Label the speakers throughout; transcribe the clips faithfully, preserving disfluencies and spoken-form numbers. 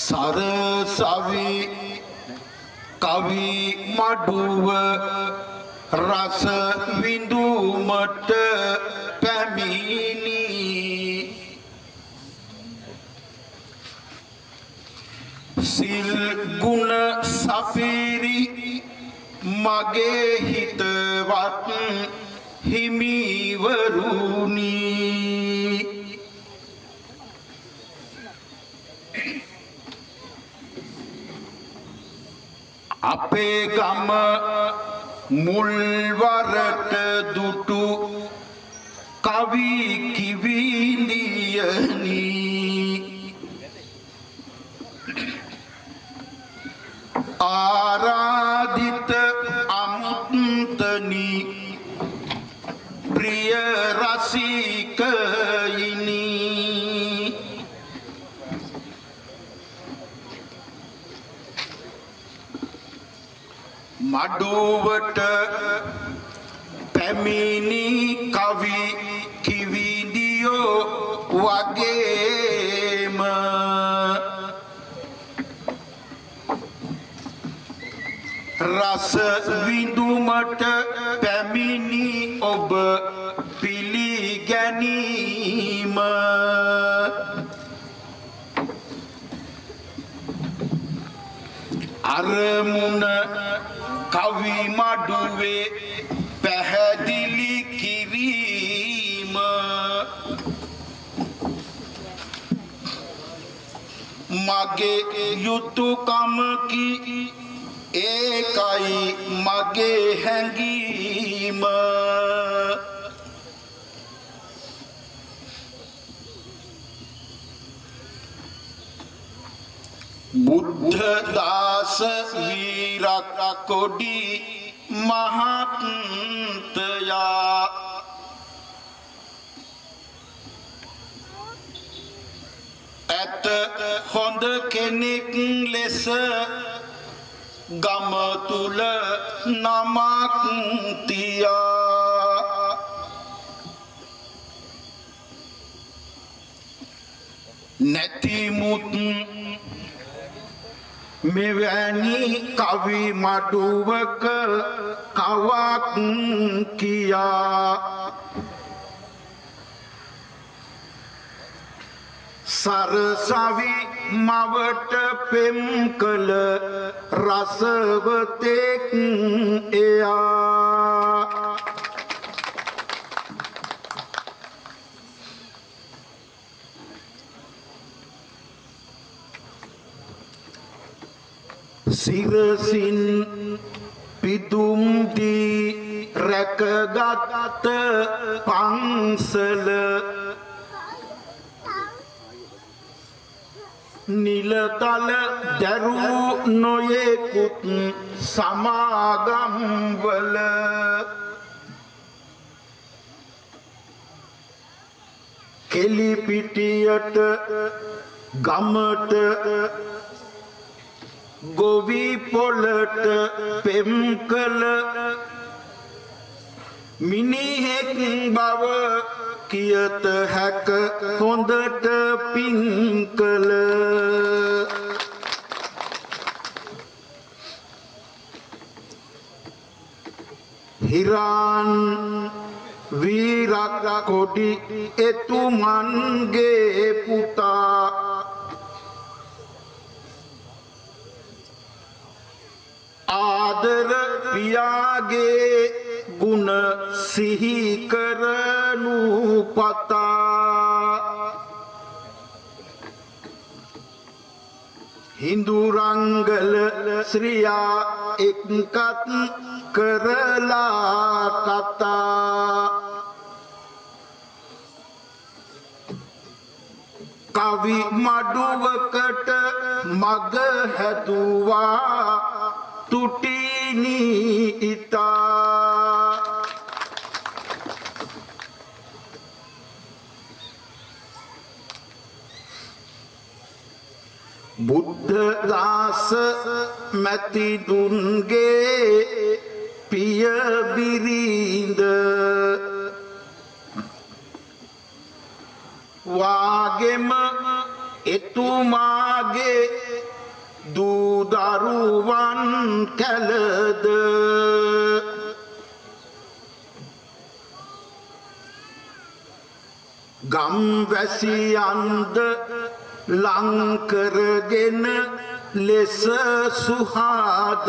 Speaker 1: සරසවි කවි මඩුව රස විඳුමට පැමිණි සිල් ගුණ සපිරි මගේ හිතවත් හිමිවරුනි අපේ ගම මුල්වරට දුටු කවි කිවිඳියනි ආරාධිත අමුත්තනි ප්‍රිය රසිකයිනි මඩුවට පැමිණි කවි කිවිඳියෝ වගේම රස විඳුමට පැමිණි ඔබ පිළිගැනීම අරමුණ කවි මඩුවේ පැහැදිලි කිරීම මගේ යුතුයකමකි ඒකයි මගේ හැඟීම බුද්ධ දාස වීරක් කොඩි මහත්තයා ඇත හොඳ කෙනෙක් ලෙස ගම තුල නමක් තියා නැතිමුත් මෙවැනි කවි මඩුවක කවක් කියා සරසවි මවට පෙම් කළ රසවතෙක් එයා සිරසින් පිදුම් දී රැකගත් පන්සල නිලතල දැරූ නොයෙකුත් සමාගම්වල කෙලිපිටියට ගමට ගොවි පොළට පෙම් කළ මිනිහෙක් බව කියත හැක හොඳට පින් කළ හිරාන් වීරක් කොඩි එතුමන්ගේ පුතා ආදර පියාගේ ගුණ සිහි කරනු පතා හිඳුරංගල ශ්‍රියා එක්කත් කරලා කතා කවි මඩුවකට මග හැදුවා තුටිනි ඉතා බුද්ධ දාස මැතිදුන්ගේ පිය බිරිඳ වාගෙම එතුමාගේ දූ දරුවන් කැලද ගම්වැසියන්ද ලං කරගෙන ලෙස සුහාද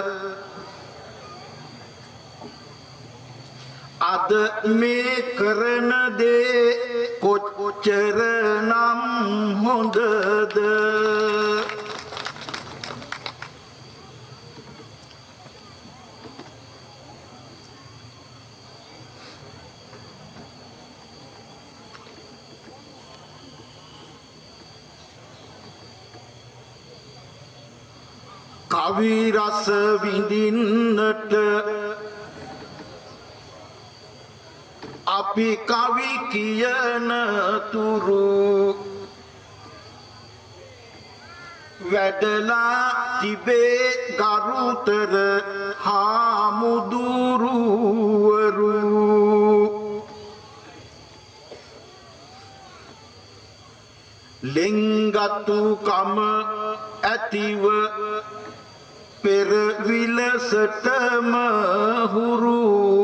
Speaker 1: අද මේ කරන දේ කොච්චරනම් හොඳද කවි රස විඳින්නට අපි කවි කියන තුරු වැඩලා තිබේ ගරුතර හාමුදුරුවරු ලෙන්ගතුකම ඇතිව පෙර විලසටම හුරු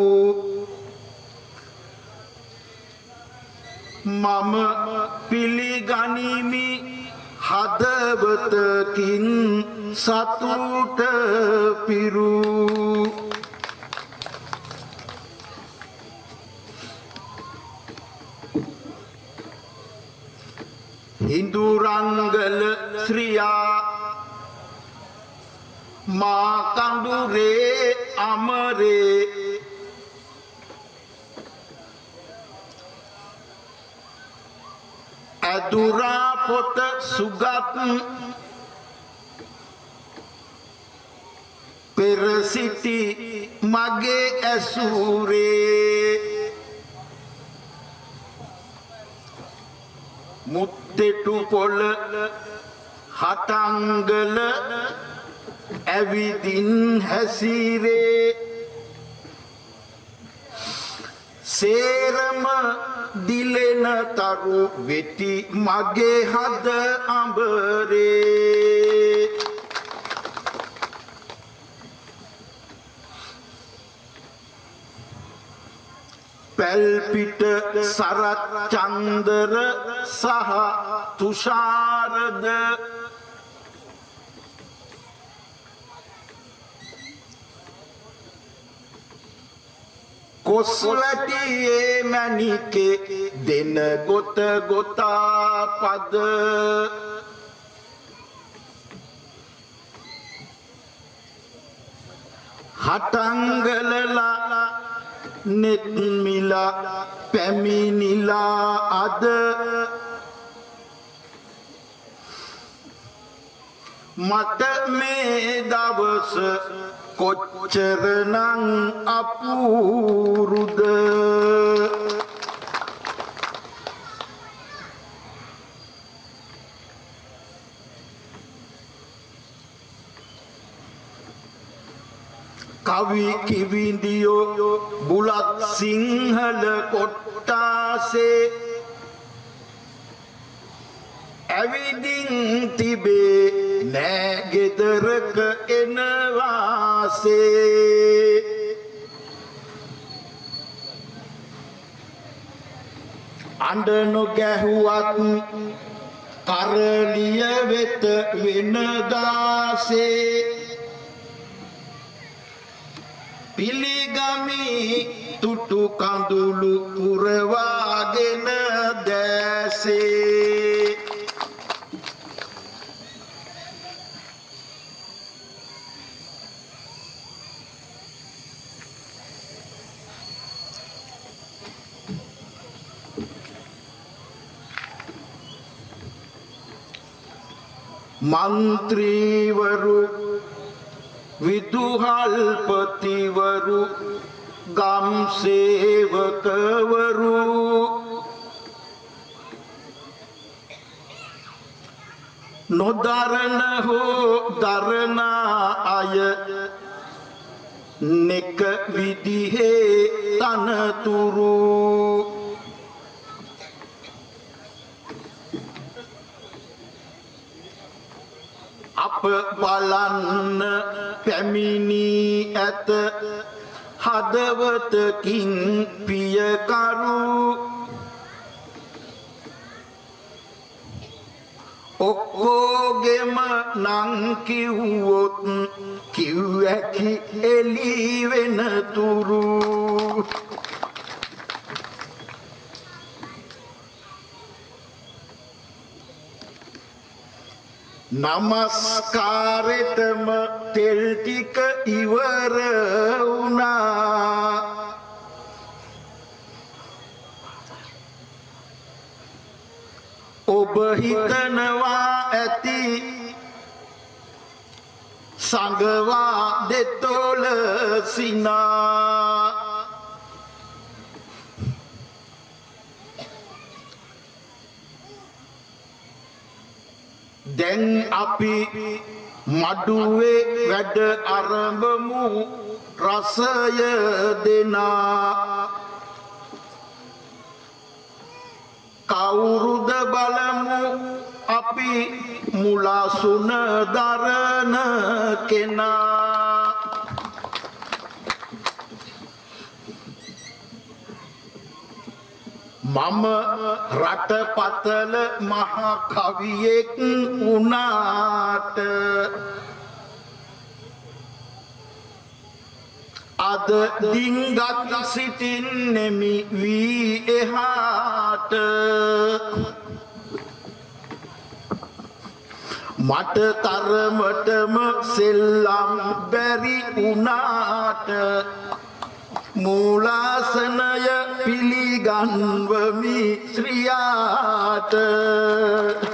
Speaker 1: මම පිළිගනිමි හදවතකින් සතුට පිරු හිඳුරංගල ශ්‍රියා මා කඳුරේ අමරේ අදුරා පොත සුගත් පෙර සිටි මගේ ඇසුරේ මුත්තෙටු පොළ හටංගල ඇවිදින් හැසිරේ සේරම දිලෙන තරු වෙති මගේ හද අඹරේ පැල්පිට සරත් චන්දර සහ තුෂාරද කොස්වැටියේ මැණිකේ දෙන ගොත ගොතා පද හටංගලලා නෙත් මිලා පැමිණිලා අද මට මේ දවස කොච්චරනම් අපූරුද කවි කිවිඳියෝ බුලත් සිංහල කොට්ටාසේ ඇවිදින් තිබේ නෑ ගෙදරක එනවාසේ අඬ නොගැහුවත් කරලිය වෙත වෙනදාසේ පිළිගමි තුටු කඳුළු පුරවාගෙන දැසේ මන්ත්‍රීවරු විදුහල්පතිවරු ගම් සේවකවරු නොදරන හෝ දරන අය නෙක විදිහේ තනතුරු අප බලන්න පැමිණි ඇත හදවතකින් පියකරු ඔක්කොගෙම නං කිව්වොත් කිව් හැකි එළි වෙනතුරු නමස්කාරෙටම තෙල් ටික ඉවර වුණා ඔබ හිතනවා ඇති සංගවා දෙතොල සිනා දැන් අපි මඩුවේ වැඩ අරඹමු රසය දෙනා කවුරුද බලමු අපි මුලාසුන දරන කෙනා මම රටපතල මහා කවියෙක් වුණාට අද දින්ගත් සිටින්නෙමි වී එහාට මට තරමටම සෙල්ලම් බැරි වුණාට මූලාසනය පිළිගන්වමි ශ්‍රියාට